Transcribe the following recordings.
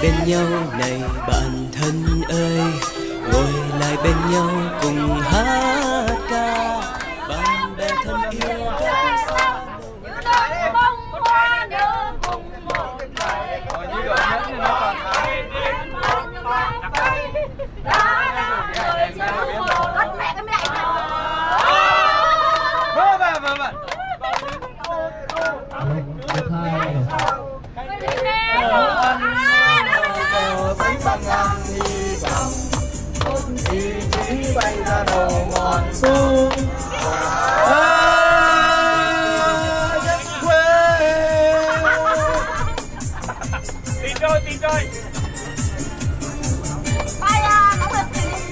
bên nhau này bạn thân ơi, ngồi lại bên nhau cùng hát ca. Bạn bè thân yêu cách xa bông hoa nhớ cùng một ngày. Bay ra đầu ngọn sông đất quê. Tin rồi Bay nóng lực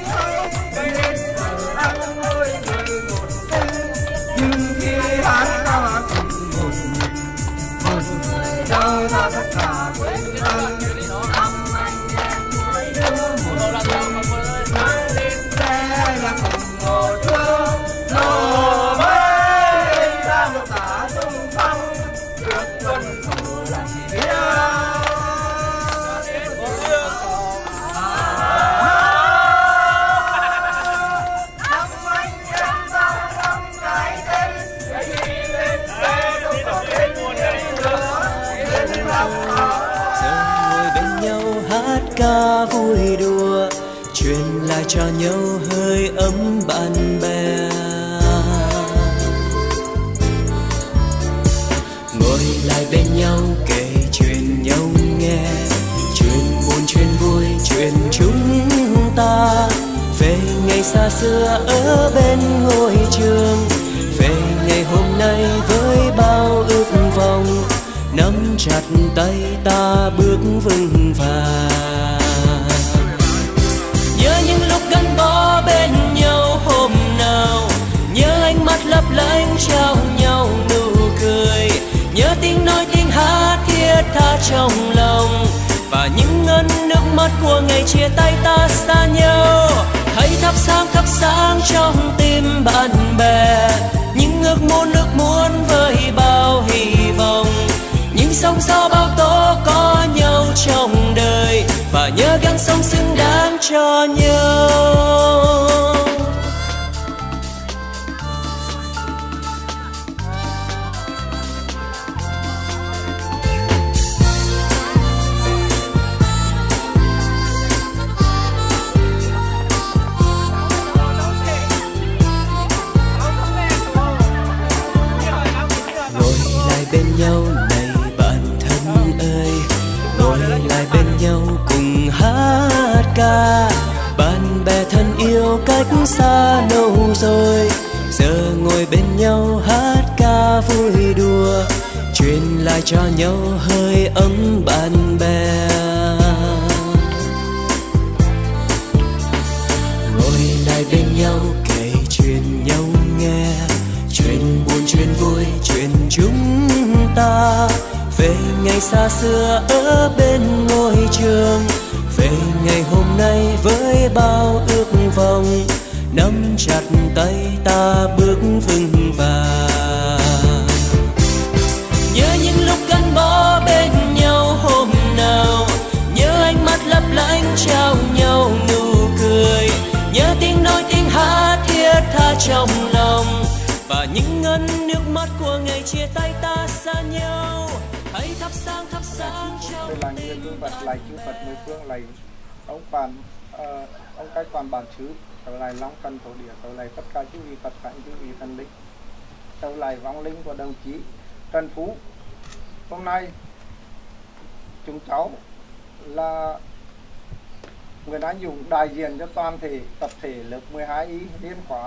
nhưng khi hát ta cùng một trao ra tất cả quên ơn ca vui đùa, truyền lại cho nhau hơi ấm bạn bè. Ngồi lại bên nhau kể chuyện nhau nghe, chuyện buồn chuyện vui chuyện chúng ta. Về ngày xa xưa ở bên ngôi trường, về ngày hôm nay với bao ước vọng, nắm chặt tay ta bước vững vàng. Nhớ những lúc gắn bó bên nhau hôm nào, nhớ ánh mắt lấp lánh trao nhau nụ cười, nhớ tiếng nói tiếng hát thiết tha trong lòng, và những ngân nước mắt của ngày chia tay ta xa nhau. Hãy thắp sáng trong tim bạn bè, những ước muốn với bao hy vọng, những sóng gió bao tố có nhau trong đời, và nhớ gắng sống xứng đáng cho nhau. Ngồi lại bên nhau này bạn thân ơi, ngồi lại bên nhau cùng hát ca. Bạn bè thân yêu cách xa lâu rồi, giờ ngồi bên nhau hát ca vui đùa, truyền lại cho nhau hơi ấm bạn bè. Ngồi lại bên nhau kể chuyện nhau nghe, chuyện buồn chuyện vui chuyện chúng ta. Về ngày xa xưa ở bên ngôi trường, về ngày hôm nay với bao ước vọng, nắm chặt tay ta bước vững vàng. Nhớ những lúc gắn bó bên nhau hôm nào, nhớ ánh mắt lấp lánh trao nhau nụ cười, nhớ tiếng nói tiếng hát thiết tha trong lòng, và những ngân nước mắt của ngày chia tay ta xa nhau. Hãy thắp sáng trong tim Phật, lạy chư Phật mười phương, lạy ông Quan, ông Cái Quan Bản Xứ, cầu lạy Long Cần Thổ Địa, cầu lạy tất cả chư vị Phật cảnh, chư vị thần linh, cầu lạy vong linh của đồng chí Trần Phú. Hôm nay chúng cháu là người anh dũng đại diện cho toàn thể tập thể lớp 12Y niên khóa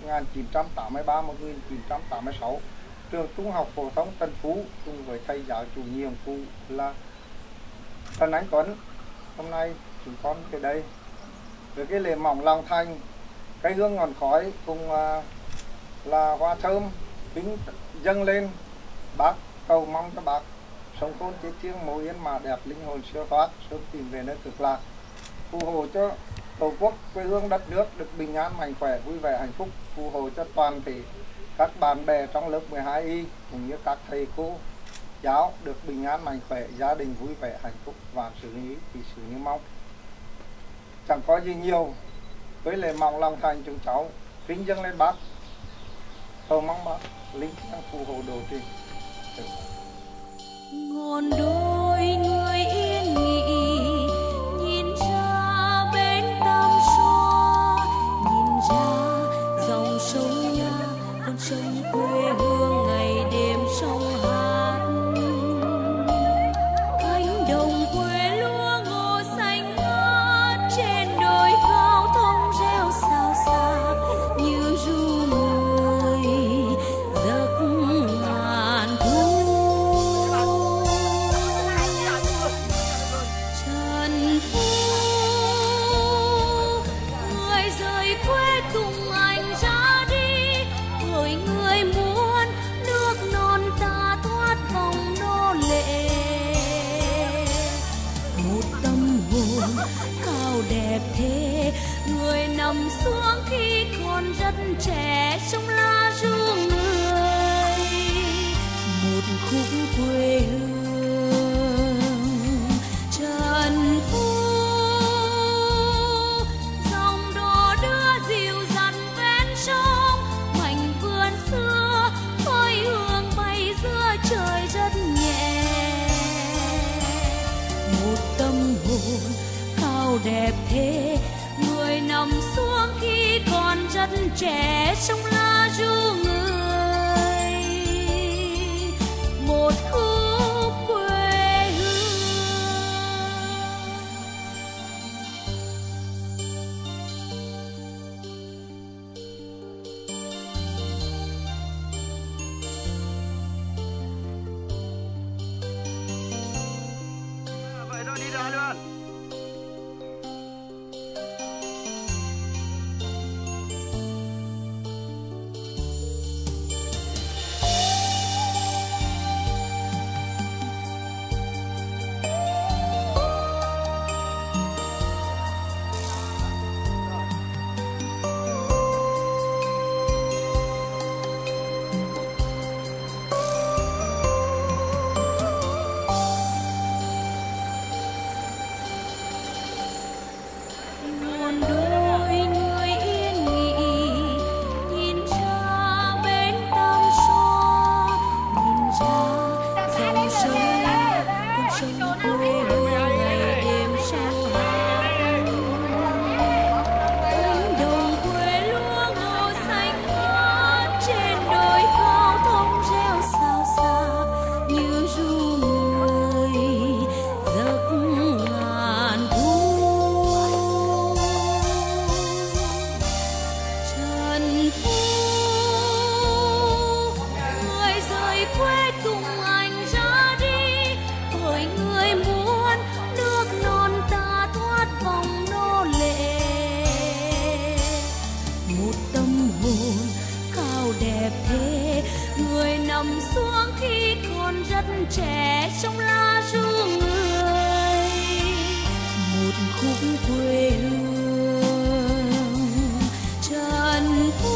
1983-1986 trường trung học phổ thông Trần Phú, cùng với thầy giáo chủ nhiệm cụ là Trần Anh Tuấn. Hôm nay chúng con tới đây với cái lễ mỏng lòng thành, cái hương ngọn khói cùng là hoa thơm kính dâng lên bác, cầu mong cho bác sống khôn chết chiêng mồ yên mà đẹp, linh hồn siêu thoát sớm tìm về nơi cực lạc, phù hộ cho tổ quốc quê hương đất nước được bình an mạnh khỏe vui vẻ hạnh phúc, phù hộ cho toàn thể các bạn bè trong lớp 12Y cũng như các thầy cô cháu được bình an mạnh khỏe, gia đình vui vẻ hạnh phúc, và sự như ý thì sự như mong. Chẳng có gì nhiều, với lời mong lòng thành chúng cháu kính dâng lên bác, cầu mong bác linh thiêng phù hộ độ trì. Ngọn đồi người yên nghỉ, nhìn ra bến Tam Xoa, nhìn ra dòng sông Nga, con sông quê hương ngày đêm sông hát. Cánh đồng quê lúa ngô xanh ngát, trên đồi cao thông reo xào xạc như ru người giấc ngàn thu. Trần Phú người rời quê cùng anh ra đi, bởi người muốn nước non ta thoát vòng nô lệ. Một tâm hồn cao đẹp thế, người nằm xuống khi còn rất trẻ trong lá ru người. Một khúc quê hương Trần Phú, dòng đò đưa dịu dặn ven sông, mảnh vườn xưa khói hương bay giữa trời rất nhẹ. Một tâm hồn cao đẹp thế, người nằm xuống khi còn rất trẻ trong lá ru người. Một khúc quê hương. Vậy thôi đi ra luôn. Ngọn đồi người yên nghỉ, nhìn ra bến Tam Xoa, nhìn ra dòng sông Nga, con sông quê hương ngày đêm sông hát. Cánh đồng quê lúa ngô xanh ngát, trên đồi cao thông reo xào xạc như ru người giấc ngàn thu. Trần Phú người rời quê cùng anh ra đi, bởi người muốn nước non ta thoát vòng nô lệ. Một tâm hồn cao đẹp thế, người nằm xuống khi còn rất trẻ trong lá ru người. Một khúc quê hương Trần Phú,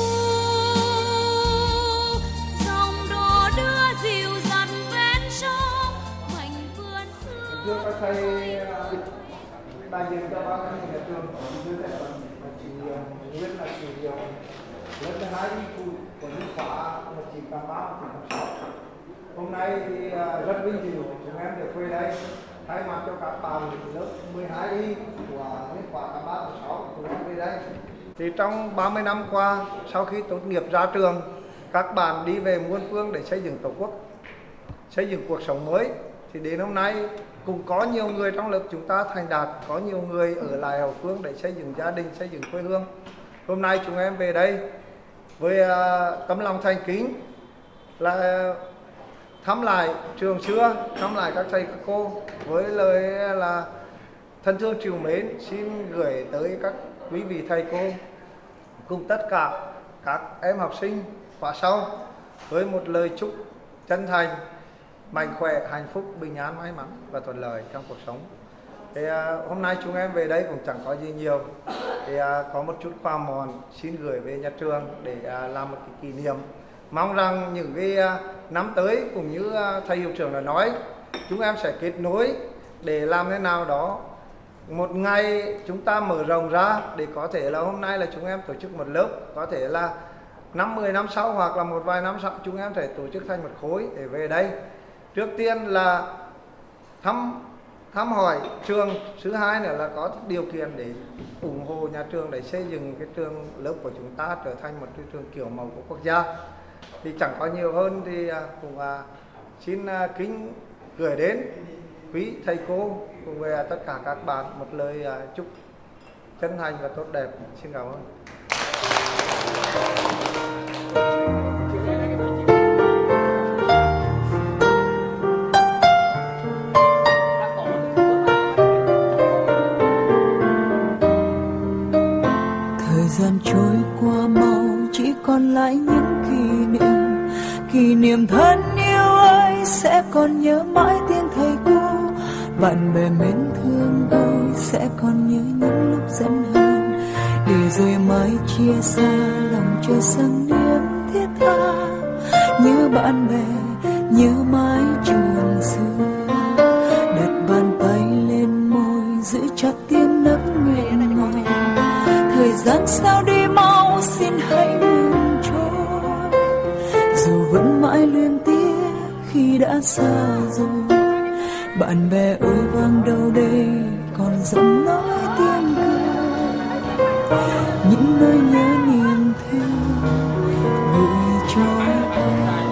dòng đò đưa dịu dặn ven sông, mảnh vườn xưa. Thưa các thầy đại diện cho ban giám hiệu nhà trường, dưới đây là chị Nguyễn là chủ nhiệm lớp thứ 2 của những khóa là chị Cam Báo, chị Cam Sáu. Hôm nay thì rất vinh dự chúng em được quay đây thay mặt cho các bạn lớp 12 đi của những khóa Cam Báo, Cam Sáu chúng em về đây. Thì trong 30 năm qua, sau khi tốt nghiệp ra trường, các bạn đi về muôn phương để xây dựng tổ quốc, xây dựng cuộc sống mới. Thì đến hôm nay cũng có nhiều người trong lớp chúng ta thành đạt, có nhiều người ở lại hậu phương để xây dựng gia đình, xây dựng quê hương. Hôm nay chúng em về đây với tấm lòng thành kính là thăm lại trường xưa, thăm lại các thầy các cô với lời là thân thương trìu mến, xin gửi tới các quý vị thầy cô cùng tất cả các em học sinh khóa sau với một lời chúc chân thành, mạnh khỏe, hạnh phúc, bình an, may mắn và thuận lợi trong cuộc sống. Thì hôm nay chúng em về đây cũng chẳng có gì nhiều, thì có một chút quà mọn xin gửi về nhà trường để làm một cái kỷ niệm Mong rằng những cái năm tới cũng như thầy hiệu trưởng đã nói, chúng em sẽ kết nối để làm thế nào đó một ngày chúng ta mở rộng ra, để có thể là hôm nay là chúng em tổ chức một lớp, có thể là 5-10 năm sau hoặc là một vài năm sau chúng em sẽ tổ chức thành một khối để về đây. Trước tiên là thăm hỏi trường, thứ hai nữa là có điều kiện để ủng hộ nhà trường để xây dựng cái trường lớp của chúng ta trở thành một cái trường kiểu mẫu của quốc gia. Thì chẳng có nhiều hơn thì cũng xin kính gửi đến quý thầy cô cùng với tất cả các bạn một lời chúc chân thành và tốt đẹp. Xin cảm ơn. Thời gian trôi qua mau, chỉ còn lại những kỷ niệm thân yêu ấy sẽ còn nhớ mãi tiếng thầy cô, bạn bè mến thương tôi sẽ còn nhớ những lúc giận hờn, để rồi mai chia xa lòng chờ sang niềm thiết tha, nhớ bạn bè nhớ mái trường xưa, đặt bàn tay lên môi giữ chặt tiếng nấc nguyện ngọt. Thời gian sao đi mau, xin hãy ngừng trôi, dù vẫn mãi luyến tiếc khi đã xa rồi. Bạn bè ơi vang đâu đây còn giọng nói tiếng cười, những nơi nhớ niềm thương gửi cho ai.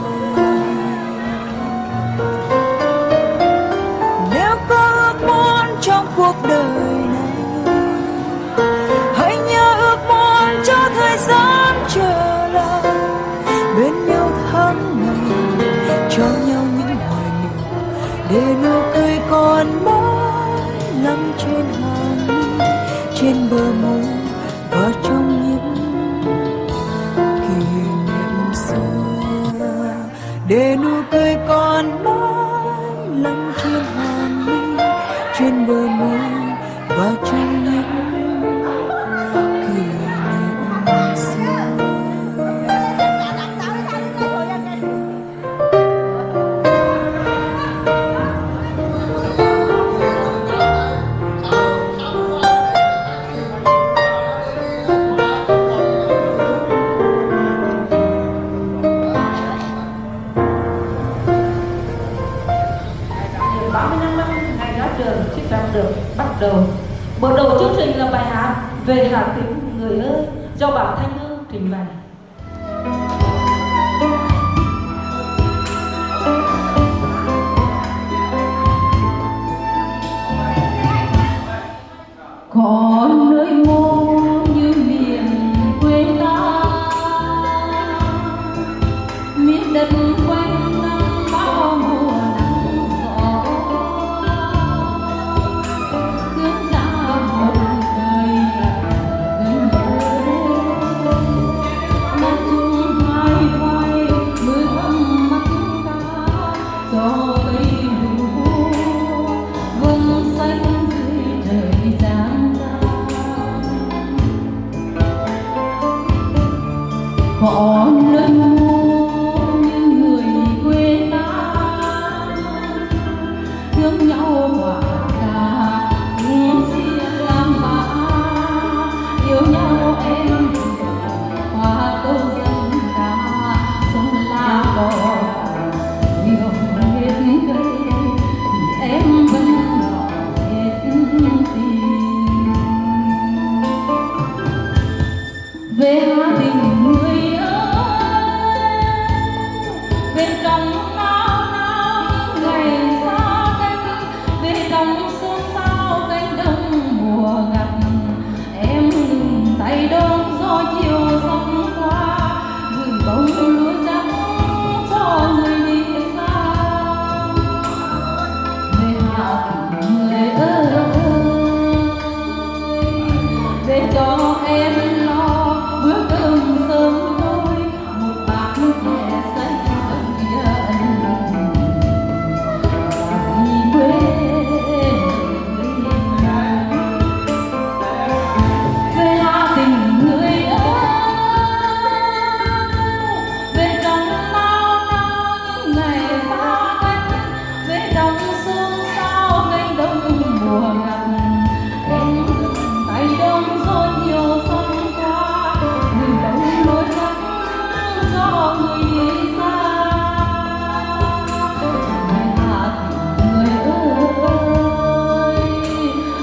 Nếu có ước muốn trong cuộc đời này, hãy nhớ ước muốn cho thời gian trở lại, bên nhau tháng ngày cho nhau những hoài niệm, để nụ cười còn mãi lắng trên hàng mi, trên bờ môi và trong những kỷ niệm xưa, để nụ cười còn mãi lắng trên hàng mi, trên bờ môi và trong những kỷ niệm xưa. Đầu mở đầu chương trình là bài hát Về Hà Tĩnh Người ơi do Bảo Thanh Hương trình bày. Có nơi mô như miền quê ta, miền đất quanh năm bao mùa nắng gió, hướng ra một đời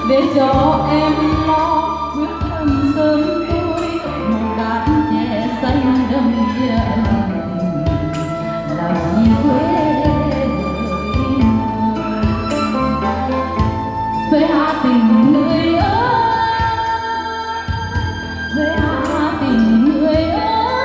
để cho em lo quyết tâm sớm tôi một đàn nhẹ xanh đâm nhận làm gì với hạ tình người ơi, với hạ tình người ơi.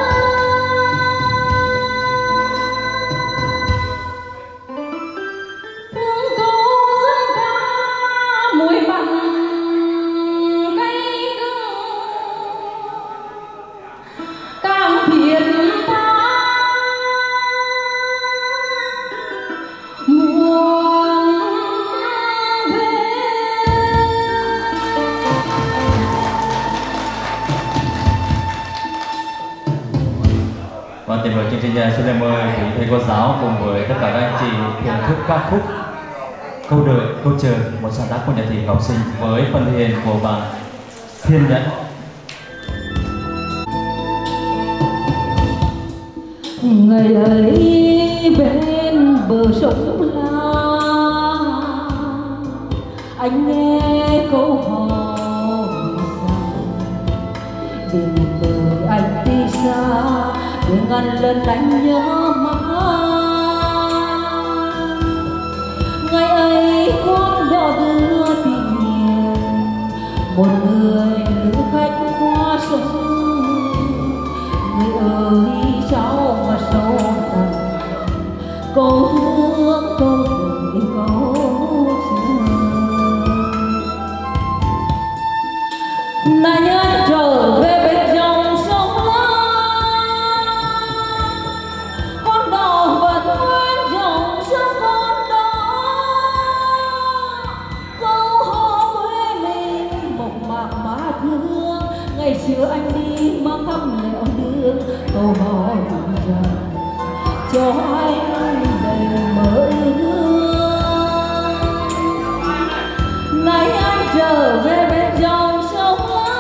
Và tiếp với chương trình xin mời quý thầy cô giáo cùng với tất cả các anh chị thưởng thức ca khúc Câu Đợi Câu Chờ, một sáng tác của nhà thị học sinh với phần thể hiện của bạn Thiên Nhẫn. Ngày ấy bên bờ sông La, anh nghe câu hò rằng đừng đời anh đi xa để ngàn lần anh nhớ mãi. Ngày ấy con đò đưa tình hiền một người lữ khách qua sông, người ơi sao mà sâu thẳm câu thương câu đợi câu chờ. Này anh trở về bên dòng sông con đò vẫn nguyên dòng sông con đó, câu hò với mình mộc mạc mà thương. Ngày xưa anh đi mang thăm lẻo đường, câu hò dần dần cho anh đầy mơ ước. Nay anh trở về bên dòng sông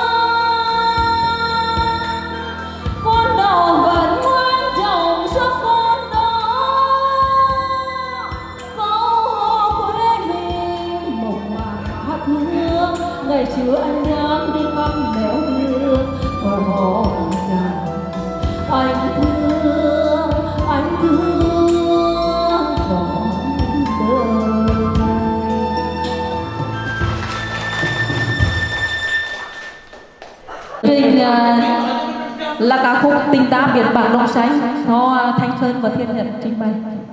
con đò vẫn nguyên dòng sông con đó, câu hò quê mình mộc mạc hát hương. Ngày xưa anh đang đi thăm nẻo đường, câu hò rằng anh thương còn đời. Đây là ca khúc Tình Ta Biển Bạc Đồng Xanh do Thanh Sơn và Thiên Nhẫn trình bày.